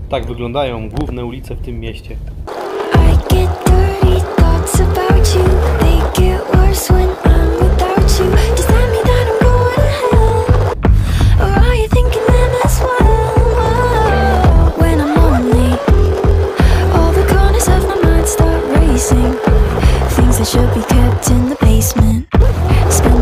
Tak wyglądają główne ulice w tym mieście. I get dirty thoughts about you. They get worse when I'm without you. Does that mean that I'm going to hell? Or are you thinking them as well? When I'm lonely, all the corners of my mind start racing. Things that should be kept in the basement. Spend